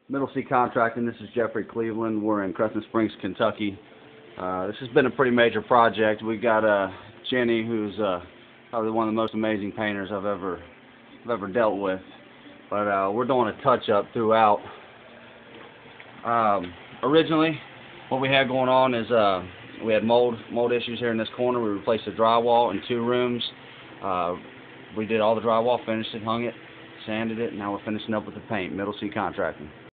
Middle C Contracting. This is Jeffrey Cleveland. We're in Crescent Springs, Kentucky. This has been a pretty major project. We've got Jenny, who's probably one of the most amazing painters I've ever dealt with. But we're doing a touch-up throughout. Originally, what we had going on is we had mold issues here in this corner. We replaced the drywall in 2 rooms. We did all the drywall, finished it, hung it, sanded it, and now we're finishing up with the paint. Middle C Contracting.